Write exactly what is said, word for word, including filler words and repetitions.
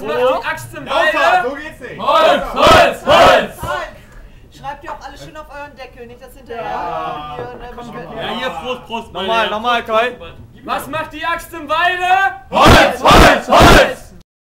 macht die Axt im Walde? So geht's nicht. Holz, Holz, Holz! Schreibt ihr auch alles schön auf euren Deckel, nicht das hinterher. Ja. Hier, ne, beschwert- Ja, hier, Prost, Prost. Nochmal, nochmal, Kai. Was macht die Axt im Walde? Holz, Holz, Holz!